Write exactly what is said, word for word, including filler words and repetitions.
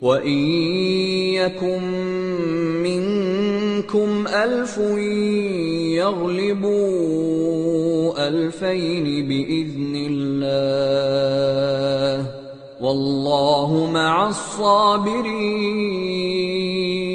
وَإِن يَكُن مِّنكُمْ أَلْفٌ يَغْلِبُوا أَلْفَيْنِ بِإِذْنِ اللَّهِ ۗ وَاللَّهُ مَعَ الصَّابِرِينَ